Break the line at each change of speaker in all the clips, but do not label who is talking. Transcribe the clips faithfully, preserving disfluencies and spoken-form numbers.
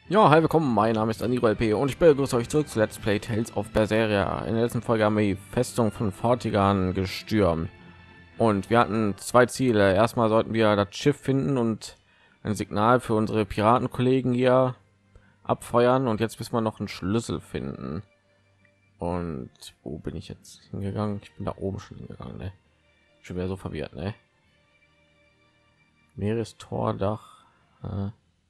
Ja, hi, willkommen. Mein Name ist Aniro L P und ich begrüße euch zurück zu Let's Play Tales of Berseria. In der letzten Folge haben wir die Festung von Vortigern gestürmt und wir hatten zwei Ziele. Erstmal sollten wir das Schiff finden und ein Signal für unsere Piratenkollegen hier abfeuern und jetzt müssen wir noch einen Schlüssel finden. Und wo bin ich jetzt hingegangen? Ich bin da oben schon hingegangen, ne? Schon wieder so verwirrt, ne? Meerestordach. Äh,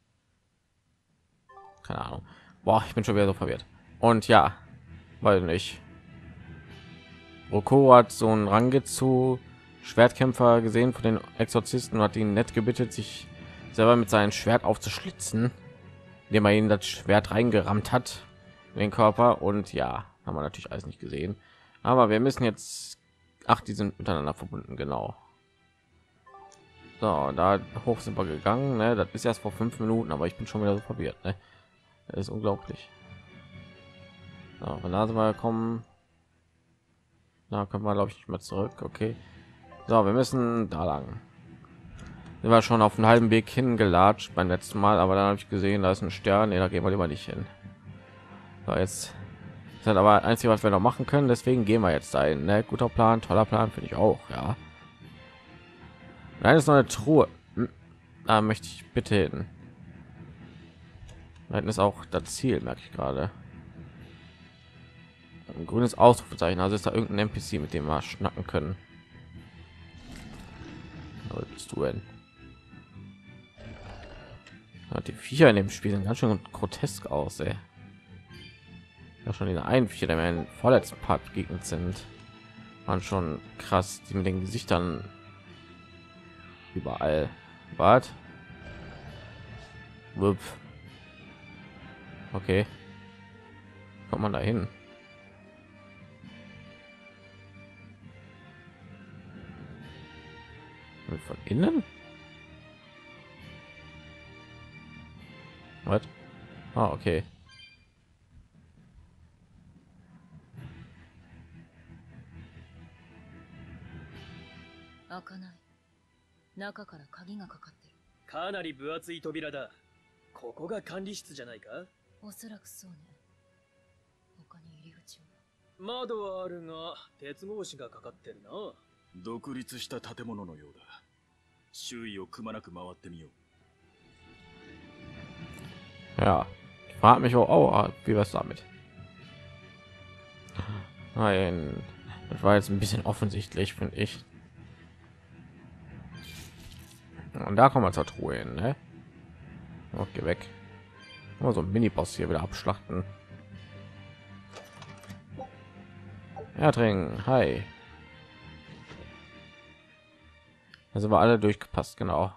keine Ahnung. Boah, ich bin schon wieder so verwirrt. Und ja, weil nicht. Roko hat so einen Rangetsu Schwertkämpfer gesehen von den Exorzisten und hat ihn nett gebeten, sich selber mit seinem Schwert aufzuschlitzen, indem er ihnen das Schwert reingerammt hat in den Körper. Und ja, haben wir natürlich alles nicht gesehen. Aber wir müssen jetzt, ach, die sind miteinander verbunden, genau. So, da hoch sind wir gegangen. Ne? Das ist erst vor fünf Minuten, aber ich bin schon wieder so verwirrt. Ne? Das ist unglaublich. So, von da sind wir gekommen. Da können wir, glaube ich, nicht mehr zurück. Okay. So, wir müssen da lang. Sind wir schon auf einem halben Weg hingelatscht beim letzten Mal, aber dann habe ich gesehen, da ist ein Stern. Nee, da gehen wir lieber nicht hin. So, jetzt ist halt aber einzige, was wir noch machen können. Deswegen gehen wir jetzt dahin. Ne? Guter Plan, toller Plan, finde ich auch. Ja. Nein, ist noch eine Truhe. Hm, da möchte ich bitte hin. Da hinten ist auch das Ziel, merke ich gerade. Ein grünes Ausrufezeichen. Also ist da irgendein N P C, mit dem wir schnacken können. Aber bist du denn? Ja, die Viecher in dem Spiel sind ganz schön grotesk aus, ey. Ja, schon diese einen Viecher, der mir im vorletzten Part begegnet sind, waren schon krass, die mit den Gesichtern überall. Wart. Wupp. Okay. Kommt man da hin? Von innen? Was? Ah, okay.
開かない。中から鍵がかかってる。
かなり分厚い扉だ。ここが管理室じゃないか？
おそらくそうね。他に入り口は。
窓はあるが、鉄格子がかかってるな。
独立した建物のようだ。周囲をくまなく回ってみよう。
Ja, ich frage mich auch, oh, wie was damit? Nein, das war jetzt ein bisschen offensichtlich, finde ich. Und da kommen wir zur Truhe hin, ne? Okay, weg. Mal so ein Mini-Boss hier wieder abschlachten. Erdring, hi. Also war alle durchgepasst, genau.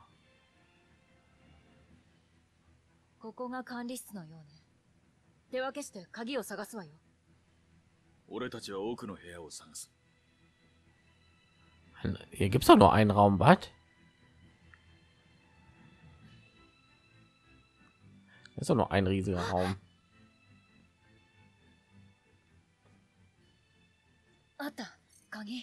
ここが管理室のようね。手分けして鍵を探すわよ。
俺たちは奥の部屋を探す。
Hier gibt es doch nur einen Raum, was? Ist doch nur ein riesiger Raum.
あった。鍵。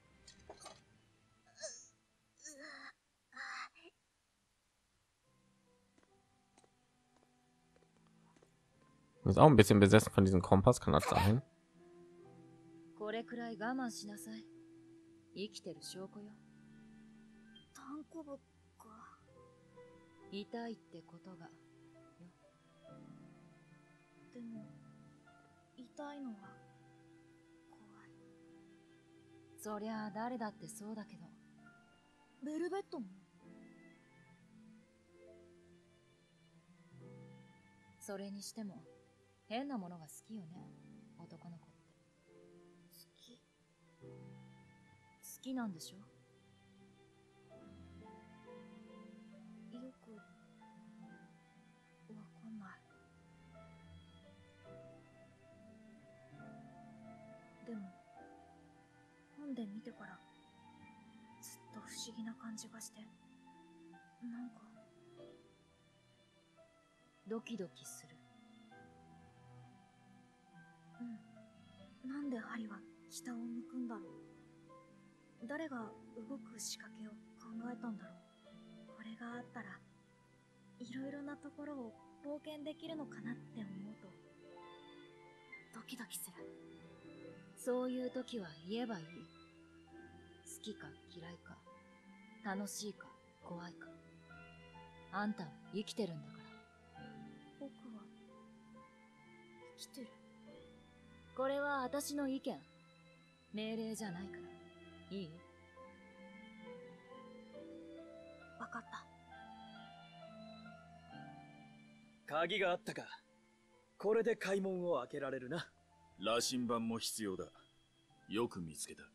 Du bist auch ein bisschen besessen von diesem Kompass, kann das sein?
これくらい我慢しなさい。生きてる証拠よ。
単行部か。
痛いってことが。
でも痛いのは怖い。
そりゃあ誰だってそうだけど。
ベルベットも。
それにしても変なものが好きよね。男の子って。
好き。
好きなんでしょ？
よくわかんない。でも本で見てからずっと不思議な感じがして、なんか
ドキドキする。
うん。なんで針は北を向くんだろう。誰が動く仕掛けを考えたんだろう。これがあったらいろいろなところを冒険できるのかなって思うとドキドキする。
そういう時は言えばいい。好きか嫌いか、楽しいか怖いか。あんたは生きてるんだから。
僕は生きてる。
これは私の意見。命令じゃないから。いい？
わかった。
鍵があったか。これで開門を開けられるな。
羅針盤も必要だ。よく見つけた。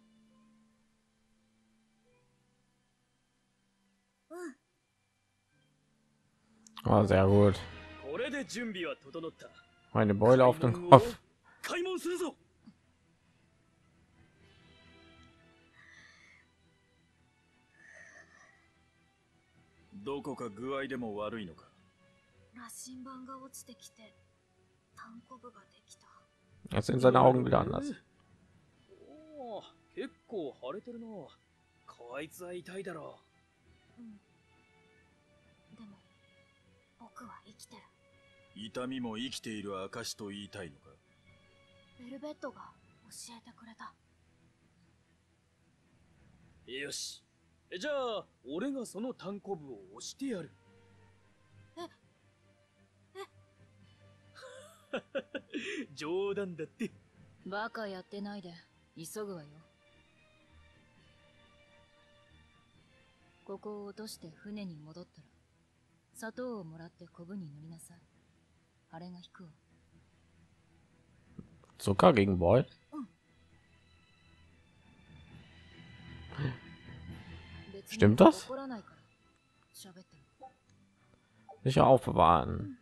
うん。
Oh, sehr gut.
これで準備は整った。
Meine Beule auf den Kopf.
開門するぞ。
どこか具合でも悪いのか。
羅針盤が落ちてきて単コブができた。
Jetzt sind seine Augen wieder anders.
おお、結構腫れてるな。こいつは痛いだろ
う。うん。でも僕は生きてる。
痛みも生きている証と言いたいのか。
ベルベットが教えてくれた。
よし。じゃあ俺がその単コブを押してやる。
ええ
冗談だって。
バカやってないで急ぐわよ。ここを落として船に戻ったら砂糖をもらってコブに塗りなさい。あれが引くわ。
Zucker gegen Boy? Stimmt das? Sicher aufbewahren.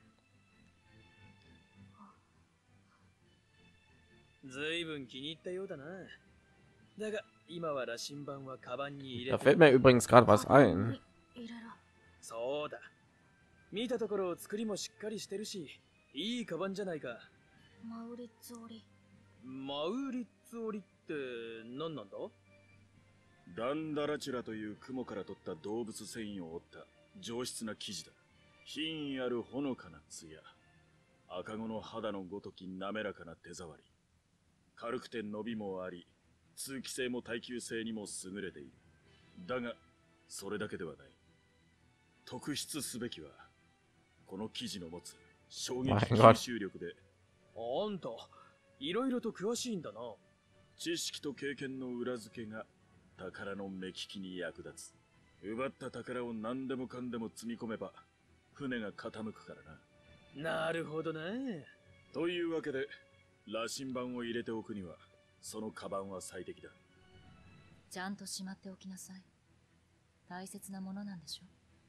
ずいぶん気に入ったようだな。だが今は羅針盤はカバンに入れ
Da
て。
fällt mir übrigens gerade was ein.
そうだ。見たところ作りもしっかりしてるし、いいカバンじゃないか。
マウリッツ織り。
マウリッツ織りって何なんだ？
ダンダラチュラという雲から取った動物繊維を織った上質な生地だ。品位あるほのかな艶、赤子の肌のごとき滑らかな手触り、軽くて伸びもあり、通気性も耐久性にも優れている。だがそれだけではない。特筆すべきはこの生地の持つ衝撃吸収力で。
あんたいろいろと詳しいんだな。
知識と経験の裏付けが宝の目利きに役立つ。奪った宝を何でもかんでも積み込めば船が傾くからな。
なるほどな。
というわけで羅針盤を入れておくにはそのカバンは最適だ。
ちゃんとしまっておきなさい。大切なものなんでしょ。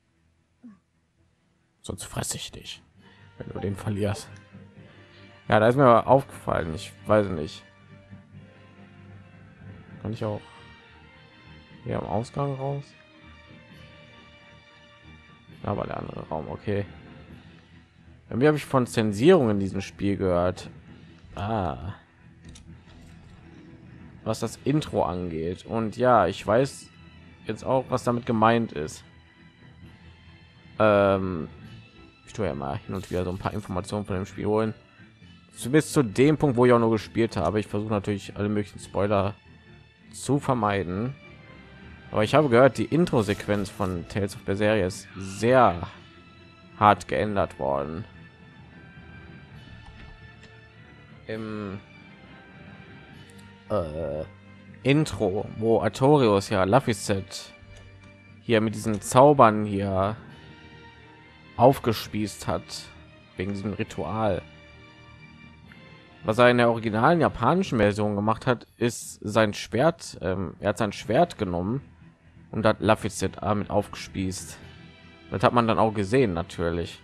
Sonst fresse ich dich, wenn du den verlierst. Ja, da ist mir aber aufgefallen. Ich weiß nicht. Kann ich auch hier am Ausgang raus? Aber der andere Raum, okay. Irgendwie habe ich von Zensierung in diesem Spiel gehört. Ah. Was das Intro angeht. Und ja, ich weiß jetzt auch, was damit gemeint ist. Ähm, ich tue ja mal hin und wieder so ein paar Informationen von dem Spiel holen. Bis zu dem Punkt, wo ich auch nur gespielt habe. Ich versuche natürlich alle möglichen Spoiler zu vermeiden. Aber ich habe gehört, die Intro-Sequenz von Tales of Berseria ist sehr hart geändert worden. Im äh, Intro, wo Artorius ja Laphicet hier mit diesen Zaubern hier aufgespießt hat wegen diesem Ritual. Was er in der originalen japanischen Version gemacht hat, ist sein Schwert. Ähm, er hat sein Schwert genommen und hat Laphicet damit aufgespießt. Das hat man dann auch gesehen, natürlich.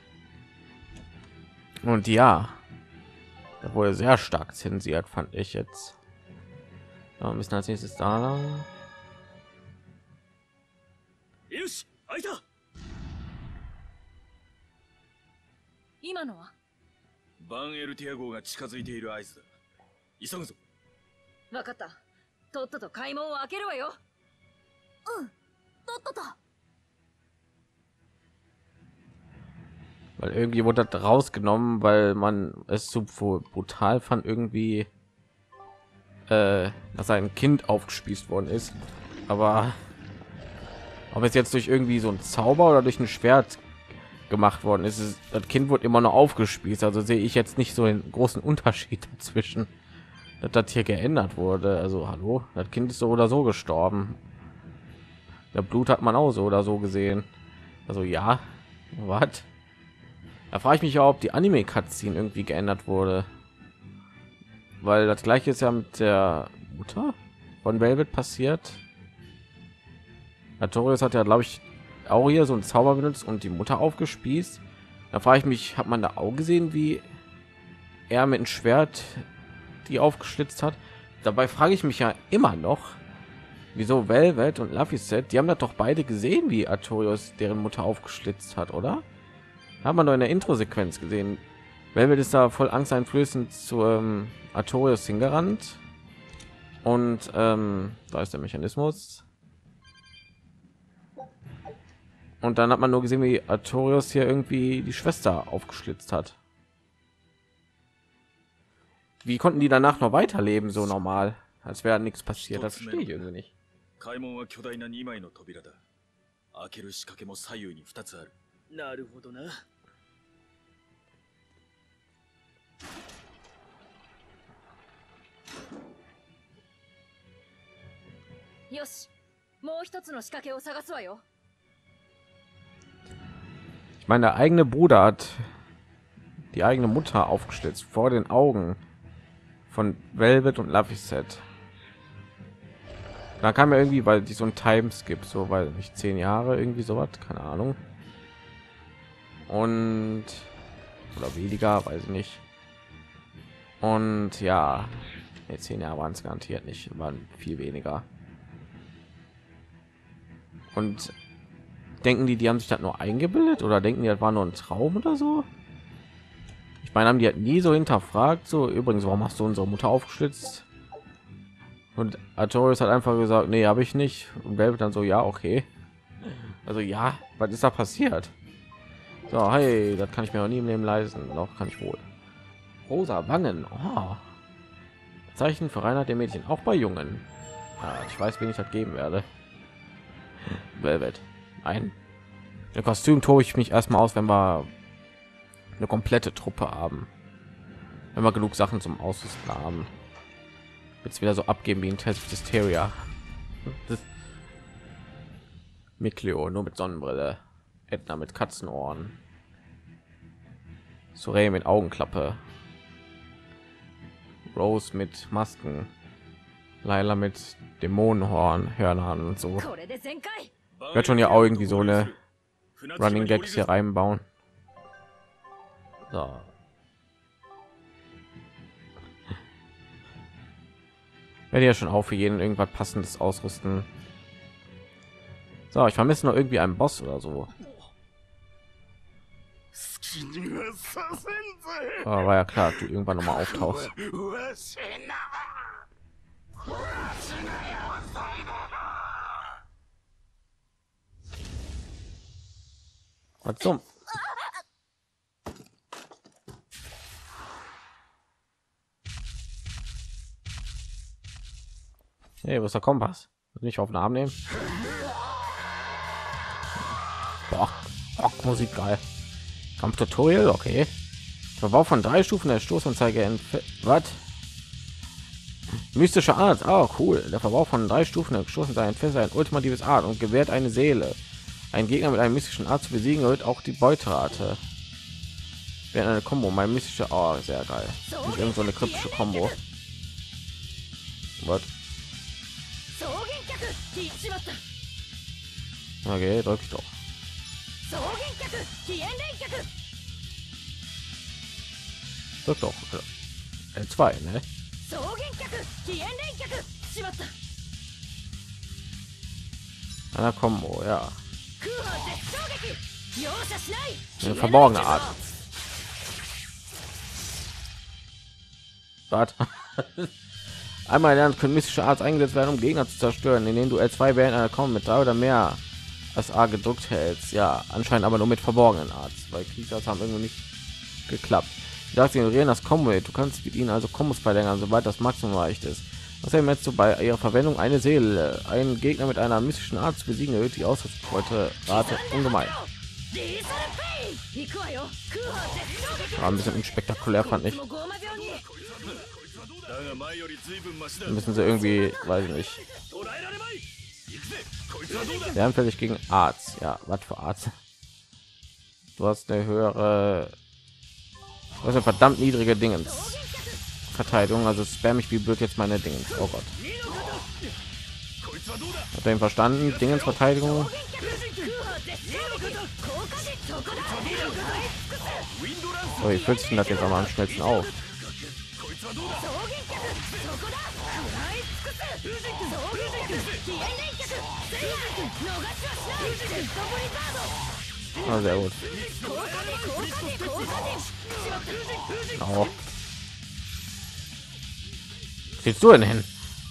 Und ja, da wurde sehr stark zensiert, fand ich jetzt. Ja, wir müssen als nächstes da lang.
バンエルティア号が近づいている合図だ。急ぐぞ。
わかった。とっとと開門を開けるわよ。
うん、とっとと。
weil irgendwie wurde das rausgenommen, weil man es so brutal fand, irgendwie, äh, dass ein Kind aufgespießt worden ist. Aber ob es jetzt durch irgendwie so ein Zauber oder durch ein Schwert gemacht worden ist, ist das Kind wird immer noch aufgespießt. Also sehe ich jetzt nicht so einen großen Unterschied dazwischen, dass das hier geändert wurde. Also hallo, das Kind ist so oder so gestorben. Der Blut hat man auch so oder so gesehen. Also ja, was? Da frage ich mich ja, ob die Anime-Cutscene irgendwie geändert wurde, weil das gleiche ist ja mit der Mutter von Velvet passiert. Artorius hat ja, glaube ich, auch hier so ein Zauber benutzt und die Mutter aufgespießt. Da frage ich mich, hat man da auch gesehen, wie er mit dem Schwert die aufgeschlitzt hat? Dabei frage ich mich ja immer noch, wieso Velvet und Laphicet, die haben das doch beide gesehen, wie Artorius deren Mutter aufgeschlitzt hat, oder? Hat man doch in der Intro-Sequenz gesehen. Velvet ist da voll angsteinflößend zu ähm, Artorius hingerannt und ähm, da ist der Mechanismus. Und dann hat man nur gesehen, wie Artorius hier irgendwie die Schwester aufgeschlitzt hat. Wie konnten die danach noch weiterleben, so normal, als wäre nichts passiert? Das verstehe ich irgendwie nicht.
開門は巨大なにまいの扉だ。開ける仕掛けも左右にふたつある。
なるほどな。
よし、もう一つの仕掛けを探すわよ。
Ich meine, der eigene Bruder hat die eigene Mutter aufgeschlitzt vor den Augen von Velvet und Laphicet. Da kam ja irgendwie, weil die so ein Timeskip, so weil nicht zehn Jahre irgendwie sowas, keine Ahnung. Und oder weniger, weiß ich nicht. Und ja, nee, zehn Jahre waren es garantiert nicht, waren viel weniger. Und denken die, die haben sich das nur eingebildet oder denken die, das war nur ein Traum oder so? Ich meine, haben die halt nie so hinterfragt, so übrigens, warum hast du unsere Mutter aufgeschlitzt? Und Artorius hat einfach gesagt, nee, habe ich nicht. Und Velvet dann so, ja, okay. Also ja, was ist da passiert? So, hey, das kann ich mir auch nie im Leben leisten. Noch kann ich wohl. Rosa Wangen. Oh. Zeichen für Reinhard der Mädchen, auch bei Jungen. Ja, ich weiß, wen ich das geben werde. Velvet. Ein im Kostüm tobe ich mich erstmal aus, wenn wir eine komplette Truppe haben, wenn wir genug Sachen zum Ausrüsten haben. Jetzt wieder so abgeben wie ein Test Hysteria. Mikleo nur mit Sonnenbrille, Edna mit Katzenohren, Sorey mit Augenklappe, Rose mit Masken, Layla mit Dämonenhorn, Hörnern und so. Wird schon ja auch irgendwie so eine Running Gags hier reinbauen. So. Werde ja schon auch für jeden irgendwas passendes ausrüsten. So, ich vermisse noch irgendwie einen Boss oder so. Oh, war ja klar, du irgendwann noch mal auftauchst. Was zum? Hey, wo ist der Kompass? Nicht auf den Arm nehmen. Boah, Rock, Musik geil. Kampftutorial, okay. Verbau von drei Stufen der Stoßanzeige. Was? Mystische Art, oh cool. Der Verbau von drei Stufen der Stoßanzeige entfesselt ein ultimatives Art und gewährt eine Seele. Ein Gegner mit einem mystischen Art zu besiegen erhöht auch die Beuterate. Während eine Combo, mein mystische, oh sehr geil. Nicht irgend so eine kryptische Combo. Was? Okay, drück ich doch. Drück doch. L zwei, ne? Einer Combo, ja. Eine verborgene Art. Was? Einmal lernen können mystische Art eingesetzt werden, um Gegner zu zerstören, indem du L zwei während einer Combo mit drei oder mehr das A gedrückt hältst. Ja, anscheinend aber nur mit verborgenen Arts, weil Kriegers haben irgendwie nicht geklappt. Ich dachte, ignorieren das Combo. Du kannst mit ihnen also Kombos verlängern, sobald das Maximum erreicht ist. Außerdem hättest du bei ihrer Verwendung eine Seele. Einen Gegner mit einer mystischen Art zu besiegen erhöht die Ausrüstungsbeute Rate ungemein. War ein bisschen unspektakulär, fand ich. Dann müssen sie irgendwie, weiß ich nicht. Wir haben völlig gegen Arzt. Ja, was für Arzt? Du hast eine höhere, du hast eine verdammt niedrige Dingens Verteidigung, also spam ich wie blöd jetzt meine Dingens. Oh Gott. Hat er ihn verstanden? Dingens Verteidigung. Oh, wie fühlt sich denn das jetzt aber am schnellsten auf? Oh, sehr gut. Oh. Willst du denn hin?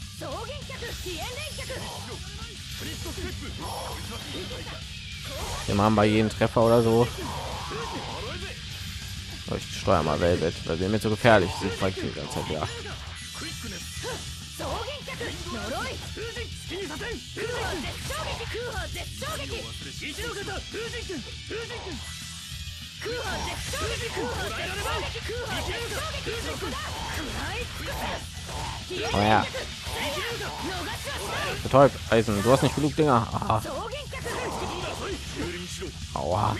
Wir machen bei jedem Treffer oder so. Oh, ich steuere mal Velvet, weil wir mir so gefährlich sind. Die ganze Zeit, ja. Oh ja. Betäubt Eisen, du hast nicht genug Dinger. Aha. Aua.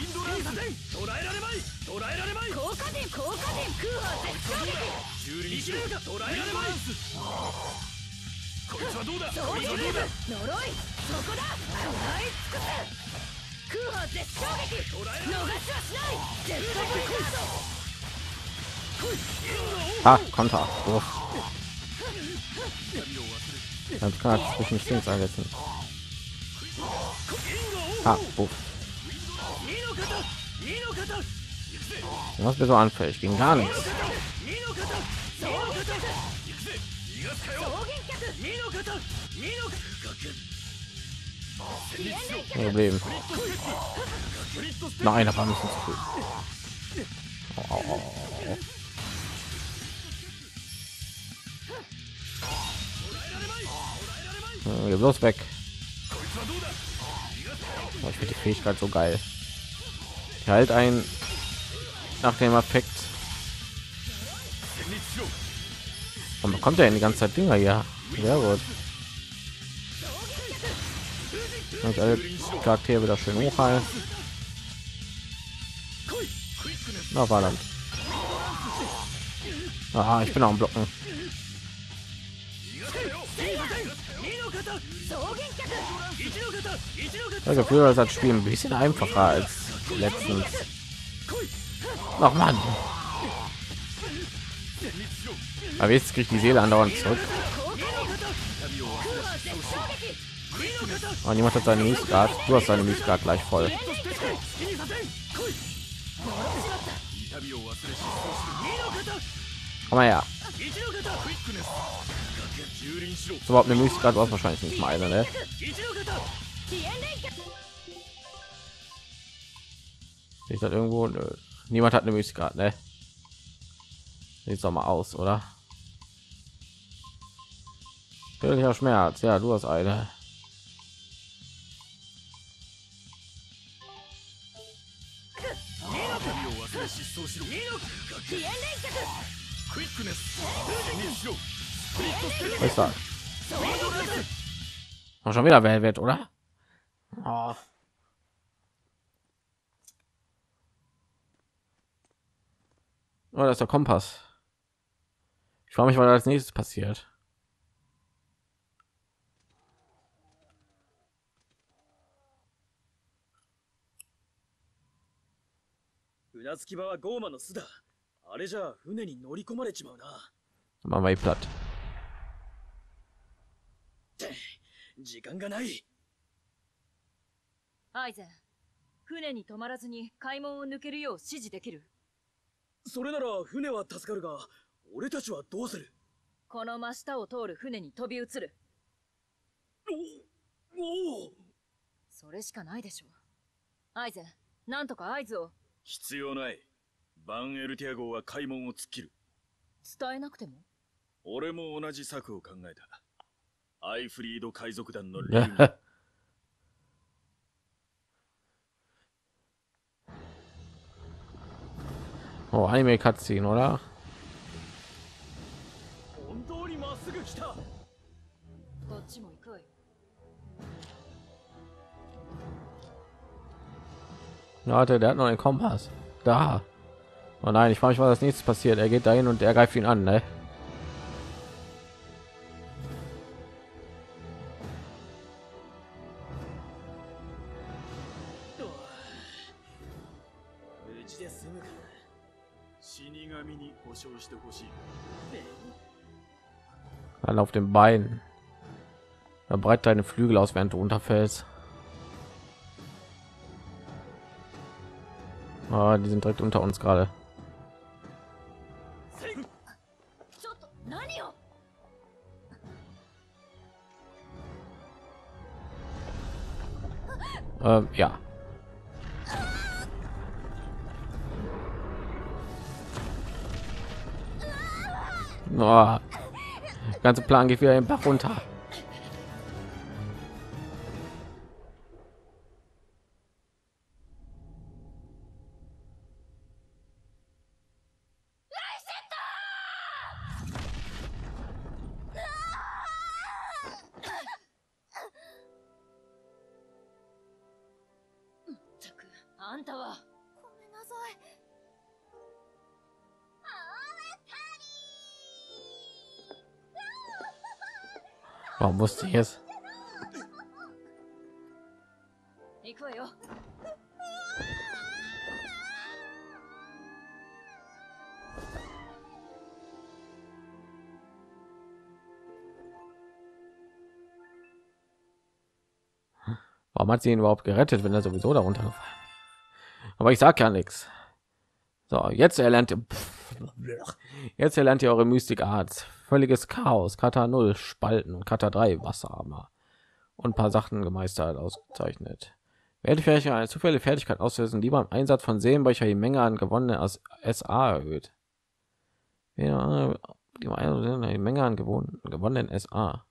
Ah, Konter. Oh. Ganz klar zwischen Stings einsetzen. Ah, oh. Was bist so anfällig gegen gar nichts. Problem. Nein, aber nicht zu viel. Oh, oh, oh, oh. Geh bloß weg. Oh, ich finde die Fähigkeit so geil. Ich halt ein nach dem Effekt. Und bekommt er in die ganze Zeit Dinger hier. Sehr gut. Und alle Charaktere wieder schön hochhalten. Na, war dann. Ah, ich bin auch am Blocken. Das Gefühl, das hat Spiel ein bisschen einfacher als letztens. Ach Mann. Aber jetzt kriegt die Seele andauernd zurück. Und niemand hat seine Miesgrad. Du hast seine Miesgrad gleich voll. Komm mal her. Ist überhaupt eine Miesgrad, was wahrscheinlich nicht meine, ne? Ich das irgendwo. Nö. Niemand hat eine Miesgrad, ne? Sieht doch mal aus, oder? Tödlicher Schmerz. Ja, du hast eine. Was ist das? Oh, schon wieder Velvet, oder? Oh. Oh, das ist der Kompass. Ich frage mich, was als nächstes passiert. Machen wir platt.
時間がない。
アイゼン、船に止まらずに海門を抜けるよう指示できる？
それなら船は助かるが、俺たちはどうする？
この真下を通る船に飛び移る。
おお。
それしかないでしょ。アイゼン、なんとか合図を。
必要ない。バンエルティア号は開門を突っ切る。
伝えなくても。
俺も同じ策を考えた。アイフリード海賊団のリルに
Oh, Anime-Cutscene, oder?
本当にまっすぐ来た。
こっちも行くわよ。
Warte, der hat noch einen Kompass. Da. Oh nein, ich frage mich, was als nächstes passiert. Er geht dahin und er greift ihn an, ne? Dann auf dem Bein. Er breitet deine Flügel aus, während du runterfällst. Ah, die sind direkt unter uns gerade. Ähm, ja. Oh, der ganze Plan geht wieder im Bach runter. Warum musste ich es? Warum hat sie ihn überhaupt gerettet, wenn er sowieso darunter gefallen? Aber ich sag ja nichts. So, jetzt erlernt ihr, jetzt erlernt ihr eure Mystik Arts. Völliges Chaos, Kata null, Spalten und Kata drei, Wasserarmer. Und ein paar Sachen gemeistert, ausgezeichnet. Werde vielleicht eine zufällige Fertigkeit auslösen, die beim Einsatz von Seelenbecher die Menge an gewonnenen aus S A erhöht. Ja, die Menge an gewonnenen S A.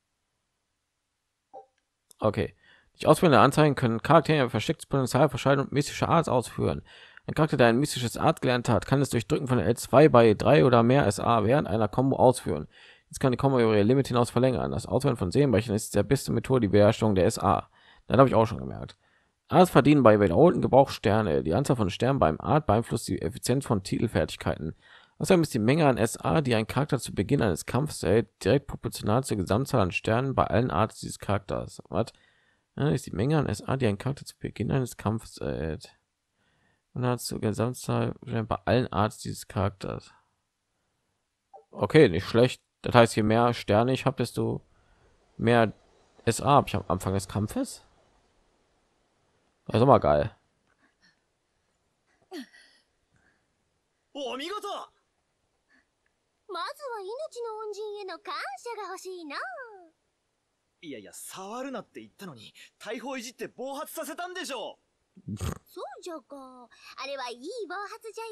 Okay. Die ausführenden Anzeigen können Charaktere verstecktes Potenzial verschalten und mystische Arts ausführen. Ein Charakter, der ein mystisches Art gelernt hat, kann es durch Drücken von L zwei bei drei oder mehr S A während einer Combo ausführen. Jetzt kann die Combo über ihr Limit hinaus verlängern. Das Auswählen von Seelenbrechern ist der beste Methode die Beherrschung der S A. Das habe ich auch schon gemerkt. Arts verdienen bei wiederholten Gebrauch Sterne. Die Anzahl von Sternen beim Art beeinflusst die Effizienz von Titelfertigkeiten. Außerdem ist die Menge an S A, die ein Charakter zu Beginn eines Kampfes erhält, direkt proportional zur Gesamtzahl an Sternen bei allen Arts dieses Charakters. Was? Ja, ist die Menge an S A, die ein Charakter zu Beginn eines Kampfes erhält. Und hat zur Gesamtzahl bei allen Arts dieses Charakters. Okay, nicht schlecht. Das heißt, je mehr Sterne ich habe, desto mehr S A habe ich am Anfang des Kampfes. Das ist aber geil.
お見事。
まずは命の恩人への感謝が欲しいな。
いやいや、触るなって言ったのに、大砲いじって暴発させたんでしょ。
そうじゃか。あれはいい暴発じゃよ。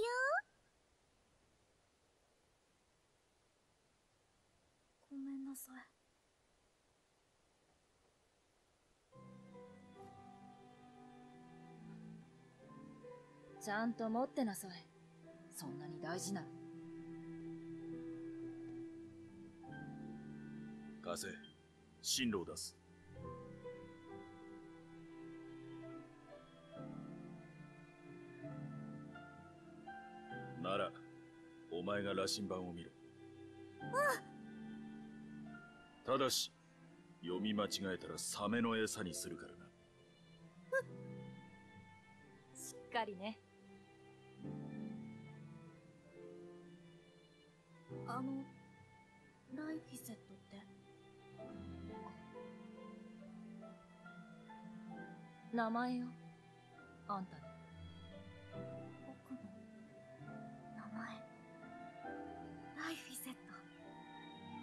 ごめんなさい。
ちゃんと持ってなさい。そんなに大事なの。
貸せ。進路を出す。なら、お前が羅針盤を見ろ。ただし、読み間違えたらサメの餌にするからな。
しっかりね。
あの、ライフィセットって。
名前よ。あんたの。
僕の名前。ライフィセット。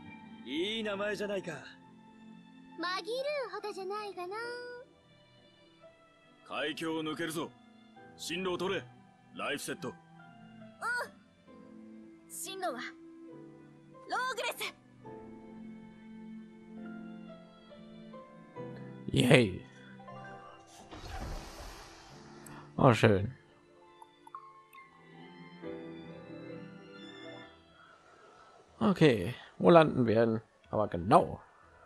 いい名前じゃないか。
紛るほどじゃないかな。
海峡を抜けるぞ。進路を取れ。ライフセット。
進路はローグレス。
Yay. Oh, schön. Okay, wo landen wir denn? Aber genau.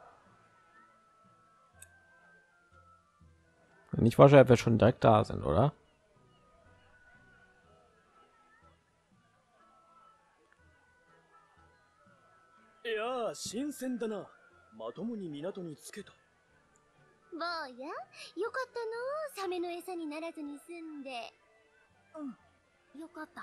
Nicht wahrscheinlich, wir schon direkt da sind, oder?
Ja, 新鮮だな。まともに港につけた。
坊や、よかったの。サメの餌にならずに済んで。
うん、よかった。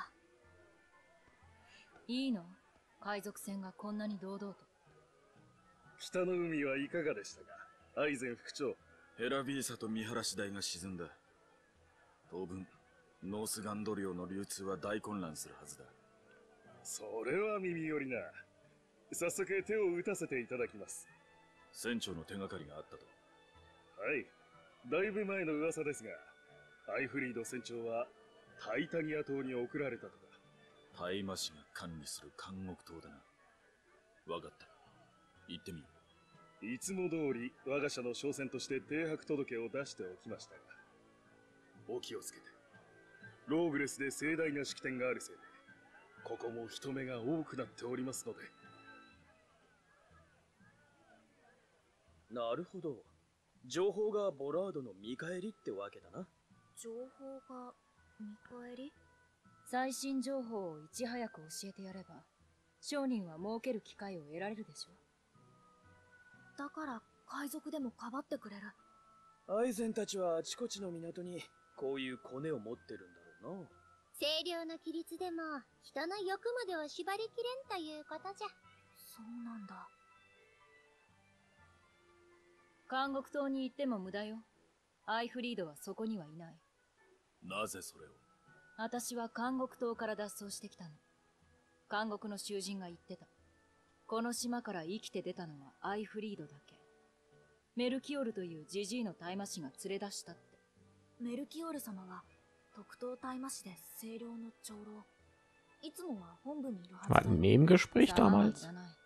いいの？海賊船がこんなに堂々と。
北の海はいかがでしたか、アイゼン副長。
ヘラビーサと見晴らし台が沈んだ。当分ノースガンド領の流通は大混乱するはずだ。
それは耳寄りな。早速手を打たせていただきます。
船長の手がかりがあったと。
はい、だいぶ前の噂ですが、アイフリード船長はタイタニア島に送られたとか。
大魔師が管理する監獄島だな。わかった、行ってみよ
う。いつも通り我が社の商船として停泊届を出しておきましたが、お気をつけて。ローグレスで盛大な式典があるせいで、ここも人目が多くなっておりますので。
なるほど。情報がボラードの見返りってわけだな。
情報が見返り？
最新情報をいち早く教えてやれば、商人は儲ける機会を得られるでしょ。
だから海賊でもかばってくれる。
アイゼンたちはあちこちの港にこういうコネを持ってるんだろうな。
清涼な規律でも人の欲までを縛りきれんということじゃ。
そうなんだ。
監獄島に行っても無駄よ。アイフリードはそこにはいない。
なぜそれを？
私は監獄島から脱走してきたの。監獄の囚人が言ってた。この島から生きて出たのはアイフリードだけ。メルキオルというジジイの大魔師が連れ出したって。
メルキオル様は特等大魔師で清涼の長老。いつもは本部にいるはずだ。
War ein Nebengespräch damals?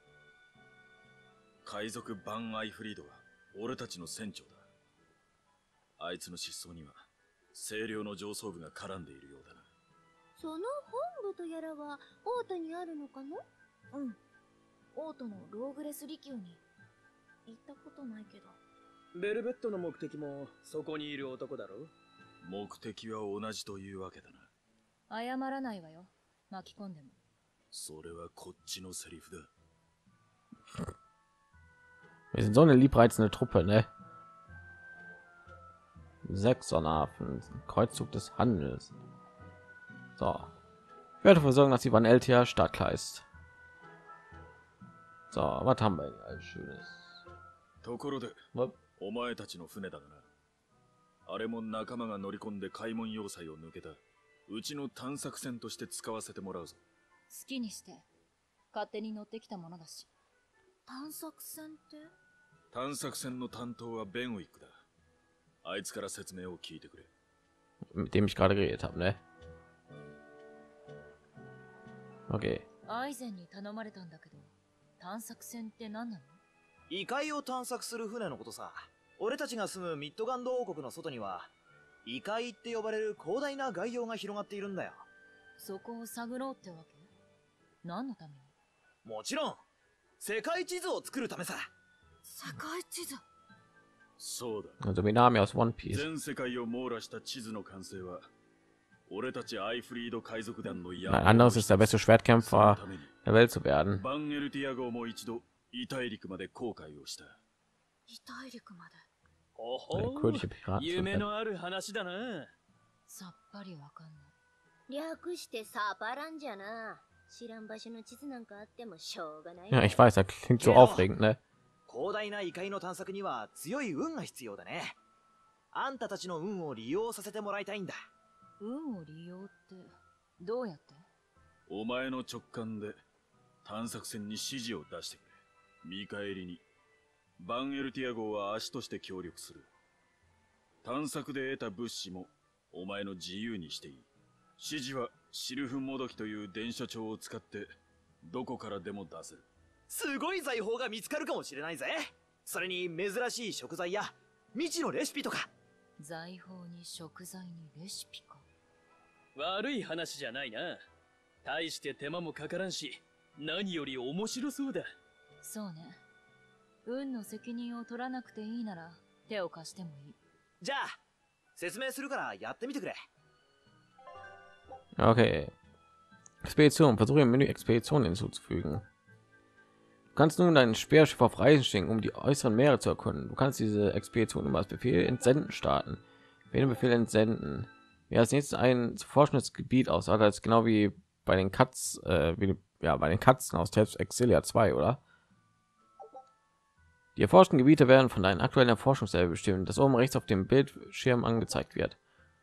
海賊バン・アイフリードは俺たちの船長だ。あいつの失踪には清涼の上層部が絡んでいるようだな。
その本部とやらはオートにあるのかな？
うん。オートのローグレス離宮に行ったことないけど。
ベルベットの目的もそこにいる男だろ？
目的は同じというわけだ
な。謝らないわよ。巻き込んでも。
それはこっちのセリフだ。
Wir sind so eine liebreizende Truppe, ne? Sechsonhafen, Kreuzzug des Handels. So, ich werde dafür sorgen, dass die Van Eltia startklar ist. So, was haben wir denn alles Schönes?
ところで、お前たちの船だがな。あれも仲間が乗り込んで開門要塞を抜けた。うちの探索船として使わせてもらうぞ。
好きにして。勝手に乗ってきたものだし。
探索船って？
探索船の担当はベンウィックだ。あいつから説明を聞いてくれ。
Mit dem ich gerade geredet habe, ne? Okay.
アイゼンに頼まれたんだけど、探索船って何なの？
異界を探索する船のことさ。俺たちが住むミッドガンド王国の外には異界って呼ばれる広大な外洋が広がっているんだよ。
そこを探ろうってわけ？何のために？
もちろん世界地図を作るためさ。
世界地図？
そうだ。
Also Minami aus One Piece.
全世界を網羅した地図の完成は俺たちアイフリード海賊団の
Ein anderes ist der beste Schwertkämpfer der Welt zu werden.
バンエルティア号も一度異大陸まで航海をした。
異大陸まで。
ほほう、夢のある話だな。
さっぱりわかんない。
略してサパランじゃな。知らん場所の地図なんかあってもしょうがない。
Ja, ich weiß, das klingt so aufregend, ne?
広大な異界の探索には強い運が必要だね。あんたたちの運を利用させてもらいたいんだ。
運を利用ってどうやって？
お前の直感で探索船に指示を出してくれ。見返りにバンエルティア号は足として協力する。 探索で得た物資もお前の自由にしていい。指示はシルフもどきという伝書帳を使ってどこからでも出せる。
すごい財宝が見つかるかもしれないぜ。それに珍しい食材や未知のレシピとか。
財宝に食材にレシピか。
悪い話じゃないな。大して手間もかからんし、何より面白そうだ。
そうね。運の責任を取らなくていいなら手を貸してもいい。
じゃあ説明するからやってみてくれ。
Okay. Expedition. Versuche im Menü Expedition hinzuzufügen. Du kannst nun dein Speerschiff auf Reisen schicken, um die äußeren Meere zu erkunden. Du kannst diese Expedition immer als Befehl entsenden starten. Wähle Befehl entsenden. Ja, als nächstes ein zu forschendes Gebiet aus. Also das ist genau wie bei den Katz, äh, wie, ja, bei den Katzen aus Tales of Exilia zwei, oder? Die erforschten Gebiete werden von deinen aktuellen Erforschungslevel bestimmt, das oben rechts auf dem Bildschirm angezeigt wird.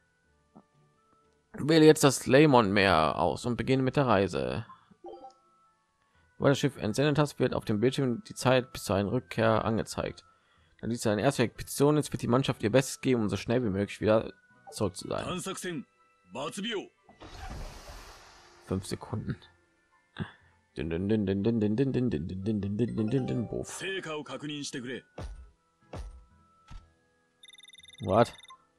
Wähle jetzt das Leymon-Meer aus und beginne mit der Reise. Weil das Schiff entsendet hast, wird auf dem Bildschirm die Zeit bis zu einer Rückkehr angezeigt. Dann dies eine erste Expedition ist, wird die Mannschaft ihr Bestes geben, um so schnell wie möglich wieder zurück zu sein. Fünf Sekunden. What?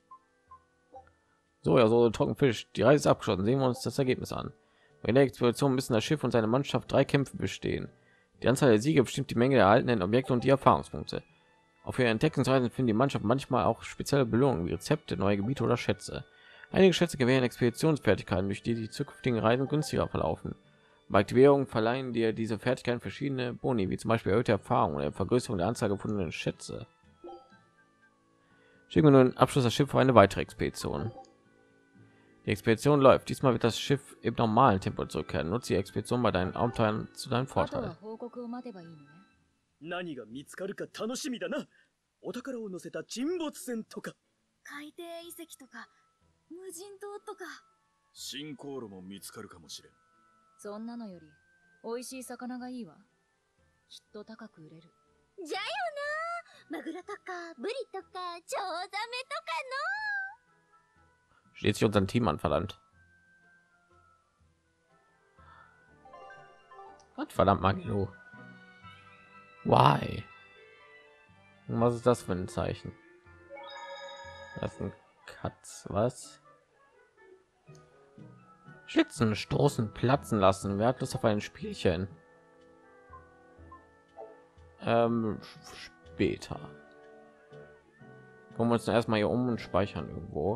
So, ja, so Trockenfisch. Die Reise ist abgeschlossen. Sehen wir uns das Ergebnis an. In der Expedition müssen das Schiff und seine Mannschaft drei Kämpfe bestehen. Die Anzahl der Siege bestimmt die Menge der erhaltenen Objekte und die Erfahrungspunkte. Auf ihren Entdeckungsreisen finden die Mannschaft manchmal auch spezielle Belohnungen wie Rezepte, neue Gebiete oder Schätze. Einige Schätze gewähren Expeditionsfertigkeiten, durch die die zukünftigen Reisen günstiger verlaufen. Bei Aktivierung verleihen dir diese Fertigkeiten verschiedene Boni, wie zum Beispiel erhöhte Erfahrung oder Vergrößerung der Anzahl gefundenen Schätze. Schicken wir nun Abschluss das Schiff für eine weitere Expedition. Die Expedition läuft. Diesmal wird das Schiff im normalen Tempo zurückkehren. Nutze die Expedition bei deinen Abenteuern zu deinem Vorteil.
何が見つかるか楽しみだな。お宝を乗せた沈没船とか。
海底遺跡とか無人島とか。
新航路も見つかるかもしれん。
そんなのより美味しい魚がいいわ。きっと高く売れる。
じゃよな。マグロとかブリとかチョウザメとかの。
Steht sich unseren Team an, verdammt. Was verdammt Magno? Why? Was ist das für ein Zeichen? Das ist ein Katz, was? Schlitzen, stoßen, platzen lassen. Wer hat Lust auf ein Spielchen? Ähm, später. Gucken wir uns erstmal hier um und speichern irgendwo.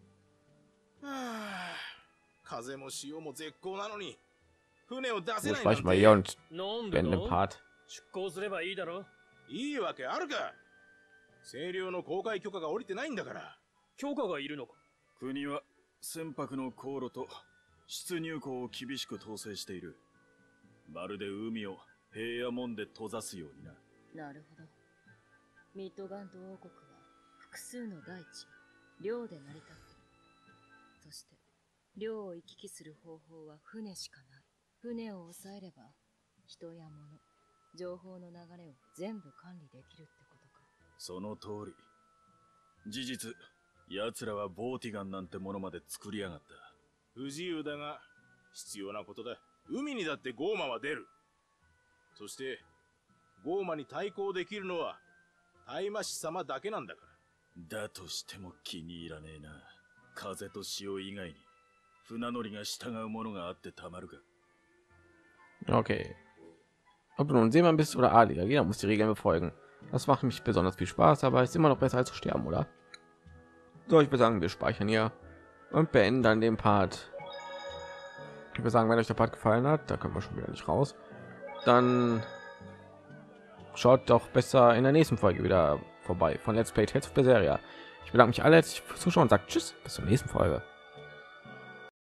風も潮も絶好なのに船を出せない
Ich speichere mal hier und beende den Part.
出港すればいいだろ。
いいわけあるか。清涼の公開許可が下りてないんだから。
許可がいるのか。
国は船舶の航路と出入港を厳しく統制している。まるで海を平野門で閉ざすようにな。
なるほど。ミッドガント王国は複数の大地、領で成り立っている。そして領を行き来する方法は船しかない。船を抑えれば人や物、情報の流れを全部管理できるってことか。
その通り。事実、奴らはボーティガンなんてものまで作りやがった。
不自由だが必要なことだ。海にだってゴーマは出る。そしてゴーマに対抗できるのはタイマシ様だけなんだから。
だとしても気に入らねえな。風と潮以外に船乗りが従うものがあってたまるか。
Okay. Ob du nun Seemann bist oder Adliger, jeder muss die Regeln befolgen. Das macht mich besonders viel Spaß, aber ist immer noch besser als zu sterben, oder? So, ich würde sagen, wir speichern hier und beenden dann den Part. Ich würde sagen, wenn euch der Part gefallen hat, da können wir schon wieder nicht raus, dann schaut doch besser in der nächsten Folge wieder vorbei von Let's Play Tales of Berseria. Ich bedanke mich alle herzlich fürs Zuschauen und sagt Tschüss, bis zur nächsten Folge.